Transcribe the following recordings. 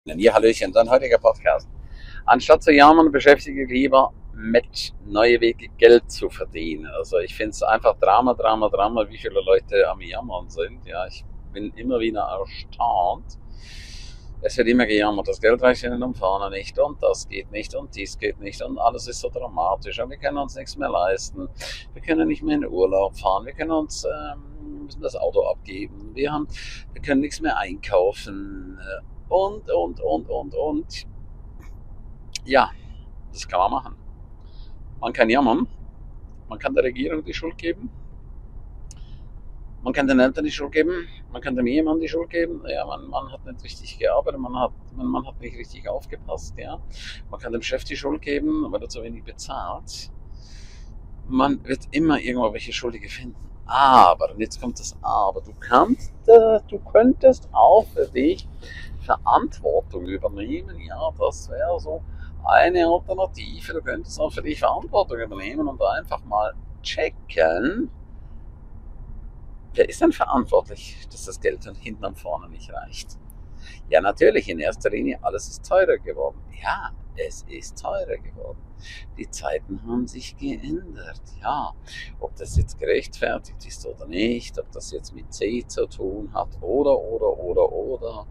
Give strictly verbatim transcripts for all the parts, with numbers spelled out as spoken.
Ja, Hallöchen, dein heutiger Podcast. Anstatt zu jammern, beschäftige dich lieber mit neue Wege, Geld zu verdienen. Also ich finde es einfach Drama, Drama, Drama, wie viele Leute am Jammern sind. Ja, ich bin immer wieder erstaunt. Es wird immer gejammert, das Geld reicht in und vorne nicht und das geht nicht und dies geht nicht und alles ist so dramatisch und wir können uns nichts mehr leisten. Wir können nicht mehr in den Urlaub fahren, wir können uns ähm, müssen das Auto abgeben, wir haben, wir können nichts mehr einkaufen. Äh, und, und, und, und, und. Ja, das kann man machen. Man kann jammern, man kann der Regierung die Schuld geben, man kann den Eltern die Schuld geben, man kann dem Ehemann die Schuld geben. Ja, man, man hat nicht richtig gearbeitet, man hat, man, man hat nicht richtig aufgepasst. Ja. Man kann dem Chef die Schuld geben, weil er zu wenig bezahlt. Man wird immer irgendwo welche Schuldige finden. Aber, und jetzt kommt das Aber, du kannst, äh, du könntest auch für dich Verantwortung übernehmen. Ja, das wäre so eine Alternative. Du könntest auch für dich Verantwortung übernehmen und einfach mal checken, wer ist denn verantwortlich, dass das Geld dann hinten und vorne nicht reicht? Ja, natürlich, in erster Linie, alles ist teurer geworden. Ja, es ist teurer geworden. Die Zeiten haben sich geändert. Ja, ob das jetzt gerechtfertigt ist oder nicht, ob das jetzt mit C zu tun hat oder, oder, oder, oder.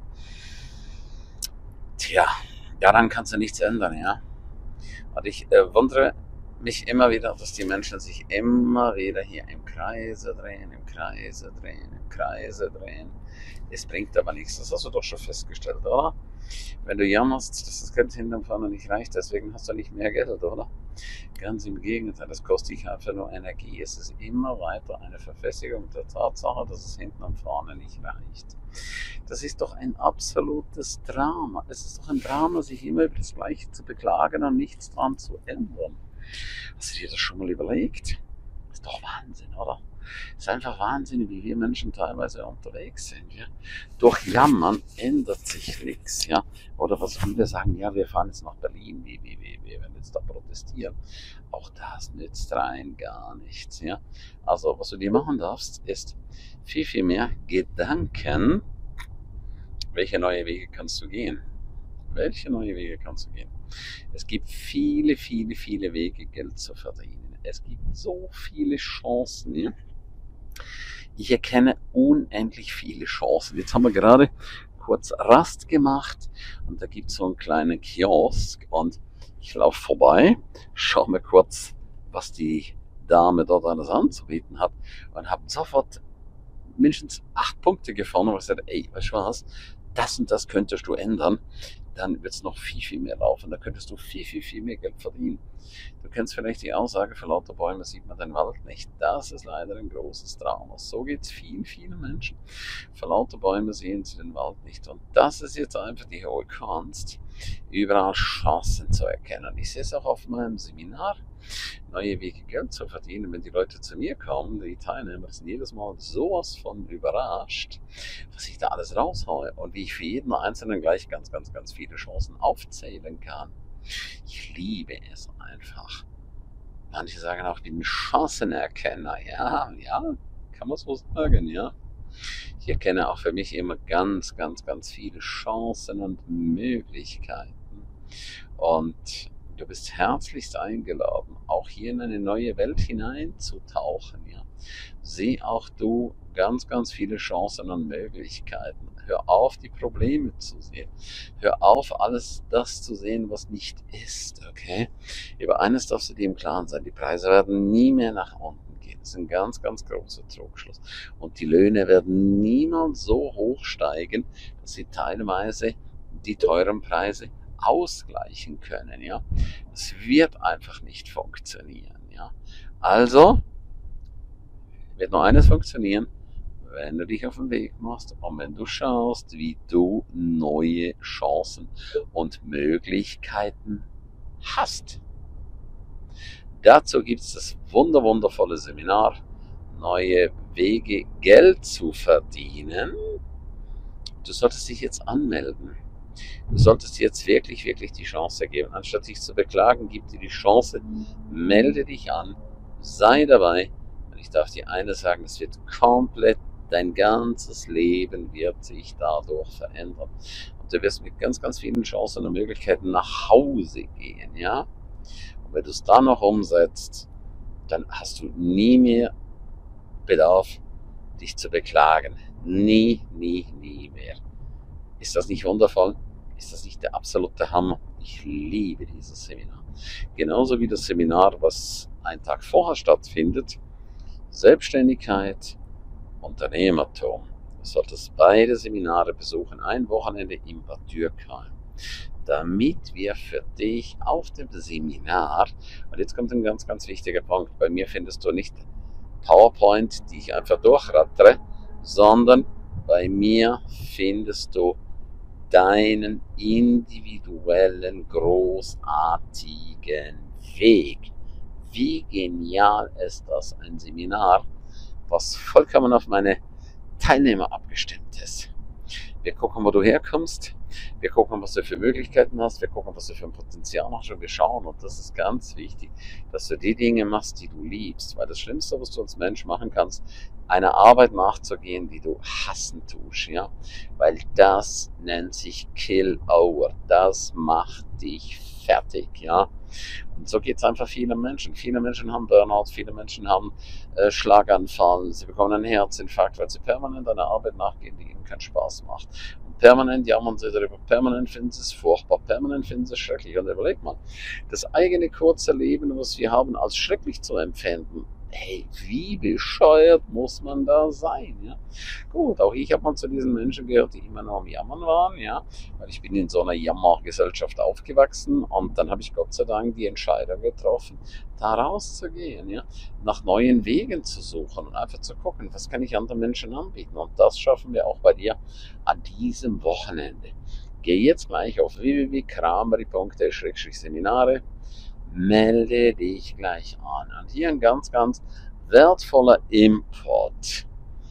Tja, daran kannst du nichts ändern, ja. Und ich äh, wundere mich immer wieder, dass die Menschen sich immer wieder hier im Kreise drehen, im Kreise drehen, im Kreise drehen. Es bringt aber nichts. Das hast du doch schon festgestellt, oder? Wenn du jammerst, dass das Geld hinten und vorne nicht reicht, deswegen hast du nicht mehr Geld, oder? Ganz im Gegenteil, das kostet dich einfach nur Energie. Es ist immer weiter eine Verfestigung der Tatsache, dass es hinten und vorne nicht reicht. Das ist doch ein absolutes Drama. Es ist doch ein Drama, sich immer über das Gleiche zu beklagen und nichts dran zu ändern. Hast du dir das schon mal überlegt? Das ist doch Wahnsinn, oder? Es ist einfach Wahnsinn, wie wir Menschen teilweise unterwegs sind. Ja? Durch Jammern ändert sich nichts. Ja? Oder was viele sagen, ja, wir fahren jetzt nach Berlin, wie, wie, wie, wir werden jetzt da protestieren. Auch das nützt rein gar nichts. Ja? Also, was du dir machen darfst, ist viel, viel mehr Gedanken, welche neue Wege kannst du gehen? Welche neue Wege kannst du gehen? Es gibt viele, viele, viele Wege, Geld zu verdienen. Es gibt so viele Chancen. Ja? Ich erkenne unendlich viele Chancen. Jetzt haben wir gerade kurz Rast gemacht und da gibt es so einen kleinen Kiosk und ich laufe vorbei, schaue mir kurz, was die Dame dort alles anzubieten hat und habe sofort mindestens acht Punkte gefunden, wo ich sage, ey, weißt du was, das und das könntest du ändern, dann wird es noch viel, viel mehr laufen. Da könntest du viel, viel, viel mehr Geld verdienen. Du kennst vielleicht die Aussage, vor lauter Bäume sieht man den Wald nicht. Das ist leider ein großes Drama. So geht es vielen, vielen Menschen. Vor lauter Bäume sehen sie den Wald nicht. Und das ist jetzt einfach die hohe Kunst, überall Chancen zu erkennen. Ich sehe es auch auf meinem Seminar, neue Wege Geld zu verdienen. Wenn die Leute zu mir kommen, die Teilnehmer sind jedes Mal sowas von überrascht, was ich da alles raushaue und wie ich für jeden Einzelnen gleich ganz, ganz, ganz viele Chancen aufzählen kann. Ich liebe es einfach. Manche sagen auch, ich bin ein Chancenerkenner. Ja, ja, kann man so sagen, ja. Ich erkenne auch für mich immer ganz, ganz, ganz viele Chancen und Möglichkeiten. Und du bist herzlichst eingeladen, auch hier in eine neue Welt hineinzutauchen. Ja. Sieh auch du ganz, ganz viele Chancen und Möglichkeiten. Hör auf, die Probleme zu sehen. Hör auf, alles das zu sehen, was nicht ist. Okay? Über eines darfst du dir im Klaren sein. Die Preise werden nie mehr nach unten gehen. Das ist ein ganz, ganz großer Trugschluss. Und die Löhne werden niemals so hoch steigen, dass sie teilweise die teuren Preise ausgleichen können. Ja? Es wird einfach nicht funktionieren. Ja? Also wird nur eines funktionieren, wenn du dich auf den Weg machst und wenn du schaust, wie du neue Chancen und Möglichkeiten hast. Dazu gibt es das wunder wundervolle Seminar Neue Wege, Geld zu verdienen. Du solltest dich jetzt anmelden. Du solltest dir jetzt wirklich, wirklich die Chance geben. Anstatt dich zu beklagen, gib dir die Chance, melde dich an, sei dabei. Und ich darf dir eines sagen, es wird komplett, dein ganzes Leben wird sich dadurch verändern. du wirst mit ganz, ganz vielen Chancen und Möglichkeiten nach Hause gehen, ja. Und wenn du es dann noch umsetzt, dann hast du nie mehr Bedarf, dich zu beklagen. Nie, nie, nie mehr. Ist das nicht wundervoll? Ist das nicht der absolute Hammer? Ich liebe dieses Seminar. Genauso wie das Seminar, was einen Tag vorher stattfindet. Selbstständigkeit, Unternehmertum. Du solltest beide Seminare besuchen, ein Wochenende in Bad Dürkheim, damit wir für dich auf dem Seminar, und jetzt kommt ein ganz, ganz wichtiger Punkt, bei mir findest du nicht PowerPoint, die ich einfach durchrattere, sondern bei mir findest du deinen individuellen, großartigen Weg. Wie genial ist das, ein Seminar, was vollkommen auf meine Teilnehmer abgestimmt ist. Wir gucken, wo du herkommst, wir gucken, was du für Möglichkeiten hast, wir gucken, was du für ein Potenzial hast und wir schauen, und das ist ganz wichtig, dass du die Dinge machst, die du liebst, weil das Schlimmste, was du als Mensch machen kannst, einer Arbeit nachzugehen, die du hassen tust, ja, weil das nennt sich Kill-Over, das macht dich fertig, ja. Und so geht es einfach vielen Menschen. Viele Menschen haben Burnout, viele Menschen haben äh, Schlaganfall, sie bekommen einen Herzinfarkt, weil sie permanent einer Arbeit nachgehen, die ihnen keinen Spaß macht. Und permanent jammern sie darüber, permanent finden sie es furchtbar, permanent finden sie es schrecklich. Und überleg mal, das eigene kurze Leben, was wir haben, als schrecklich zu empfinden, hey, wie bescheuert muss man da sein, ja? Gut, auch ich habe mal zu diesen Menschen gehört, die immer nur am Jammern waren, ja, weil ich bin in so einer Jammergesellschaft aufgewachsen und dann habe ich Gott sei Dank die Entscheidung getroffen, da rauszugehen, ja, nach neuen Wegen zu suchen und einfach zu gucken, was kann ich anderen Menschen anbieten, und das schaffen wir auch bei dir an diesem Wochenende. Geh jetzt gleich auf w w w punkt krameri punkt d e slash seminare, melde dich gleich an. Und hier ein ganz, ganz wertvoller Input.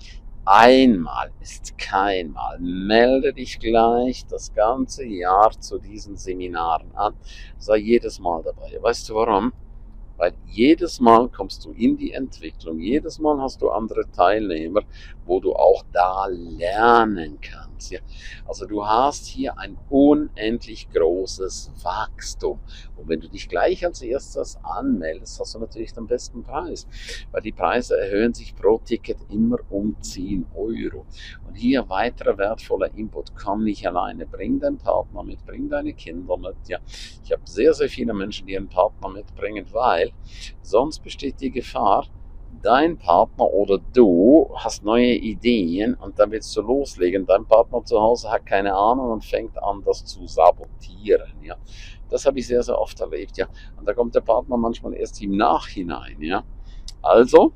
Einmal ist kein Mal. Melde dich gleich das ganze Jahr zu diesen Seminaren an. Sei jedes Mal dabei. Weißt du warum? Weil jedes Mal kommst du in die Entwicklung. Jedes Mal hast du andere Teilnehmer, wo du auch da lernen kannst. Ja? Also du hast hier ein unendlich großes Wachstum. Und wenn du dich gleich als erstes anmeldest, hast du natürlich den besten Preis. Weil die Preise erhöhen sich pro Ticket immer um zehn Euro. Und hier weiterer wertvoller Input. Komm nicht alleine. Bring deinen Partner mit, bring deine Kinder mit. Ja? Ich habe sehr, sehr viele Menschen, die einen Partner mitbringen, weil sonst besteht die Gefahr, dein Partner oder du hast neue Ideen und dann willst du loslegen. Dein Partner zu Hause hat keine Ahnung und fängt an, das zu sabotieren. Ja. Das habe ich sehr, sehr oft erlebt. Ja. Und da kommt der Partner manchmal erst im Nachhinein. Ja. Also,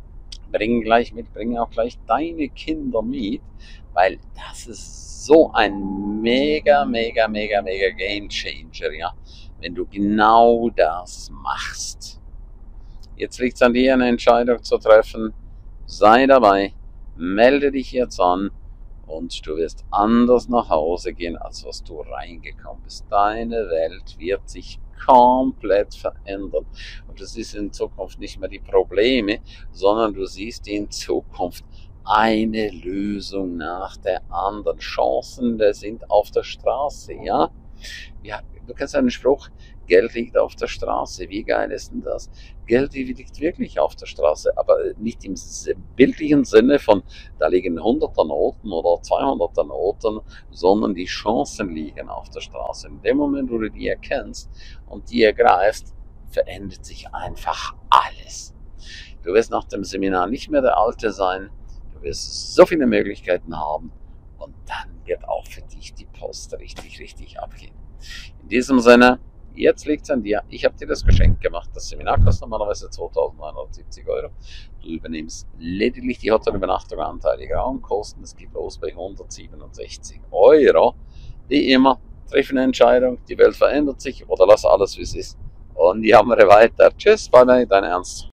bring gleich mit, bring auch gleich deine Kinder mit, weil das ist so ein mega, mega, mega, mega Game Changer, ja, wenn du genau das machst. Jetzt liegt es an dir, eine Entscheidung zu treffen. Sei dabei, melde dich jetzt an und du wirst anders nach Hause gehen, als was du reingekommen bist. Deine Welt wird sich komplett verändern. Und du siehst in Zukunft nicht mehr die Probleme, sondern du siehst in Zukunft eine Lösung nach der anderen. Chancen, die sind auf der Straße, ja? Ja, du kennst einen Spruch, Geld liegt auf der Straße. Wie geil ist denn das? Geld liegt wirklich auf der Straße, aber nicht im bildlichen Sinne von, da liegen hunderter Noten oder zweihunderter Noten, sondern die Chancen liegen auf der Straße. In dem Moment, wo du die erkennst und die ergreifst, verändert sich einfach alles. Du wirst nach dem Seminar nicht mehr der Alte sein, du wirst so viele Möglichkeiten haben und dann wird auch für dich die Post richtig, richtig abgehen. In diesem Sinne, jetzt liegt es an dir. Ich habe dir das Geschenk gemacht. Das Seminar kostet normalerweise zweitausendneunhundertsiebzig Euro. Du übernimmst lediglich die Hotelübernachtung, anteilige Raumkosten. Es geht los bei hundertsiebenundsechzig Euro. Wie immer, triff eine Entscheidung. Die Welt verändert sich oder lass alles, wie es ist. Und jammere weiter. Tschüss, bye bye, dein Ernst.